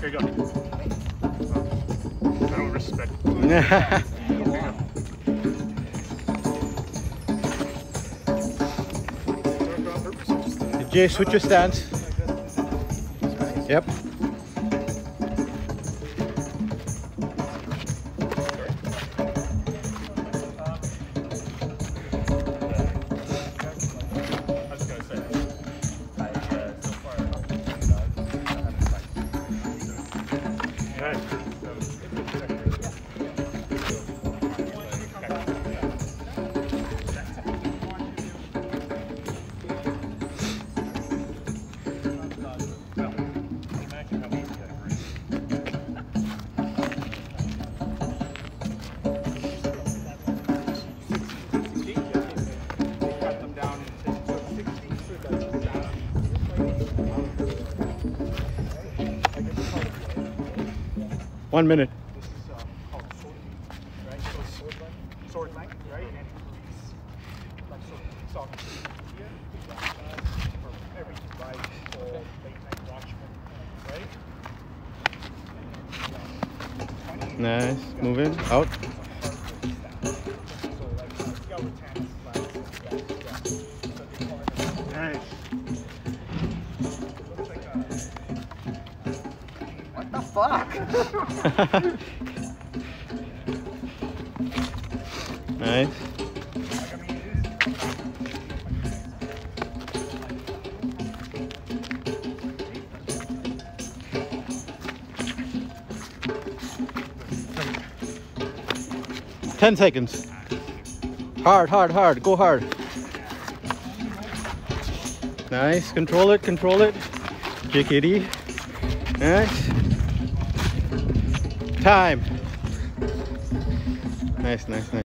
Here you go. I don't respect. Jace, switch your stance. Yep. One minute. This is called sword length, right? So sword length, right? And then release, like so here, for every right or late night watchman, right? Nice. Moving out. Nice. What the fuck? Nice. 10 seconds. Hard, hard, hard. Go hard. Nice. Control it, control it. JKD. Nice. Time. Nice, nice, nice.